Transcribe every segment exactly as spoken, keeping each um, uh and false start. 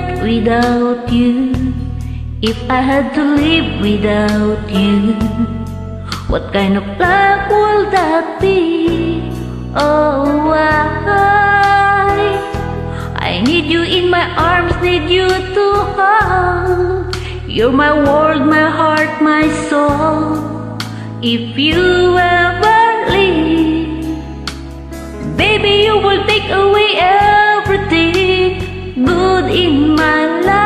night without you? If I had to live without you, what kind of life would that be? Oh, why? I need you in my arms, need you to hold. You're my world, my heart, my soul. If you ever leave, baby, you will take away everything good in my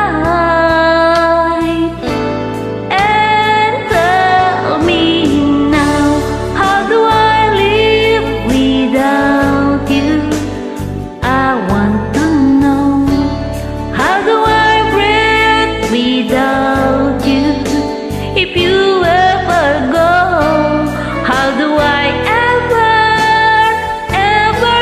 life. And tell me now, how do I live without you? I want to know, how do I breathe without you? If you ever go, how do I ever, ever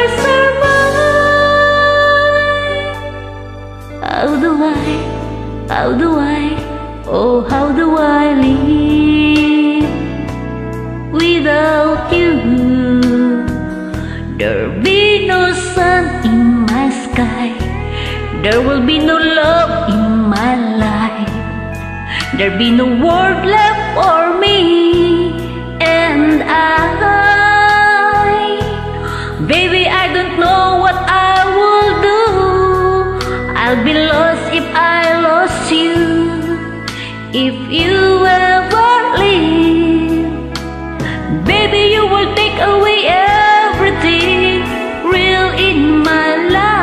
survive? How do I, how do I, oh how do I live without you? There'll be no sun in my sky, there will be no love in my life, there'll be no word left for me. And I, baby, I don't know what I will do. I'll be lost if I lost you. If you ever leave, baby, you will take away everything real in my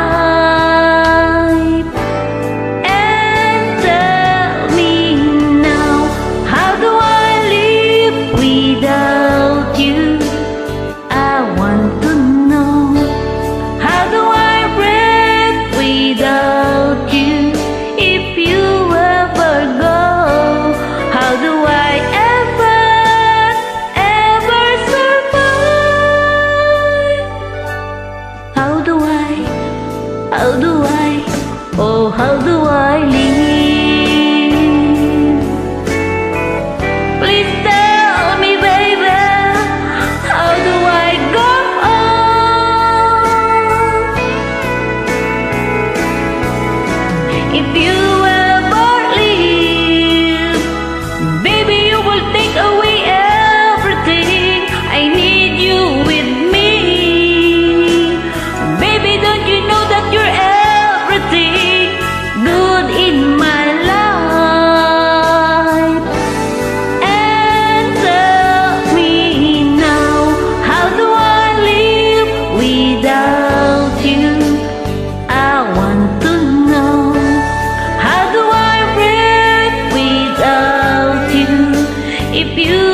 life. And tell me now, how do I live without you? I want to know, how do I breathe without you? If you ever go, how do I ever, ever survive? How do I, how do I, oh how do I live? Please tell me, baby, how do I go on? If you ever leave, baby, you will take away everything. I need you with me. Baby, don't you know that you're everything good in my life? And tell me now, how do I live without you? I want to know, how do I breathe without you? If you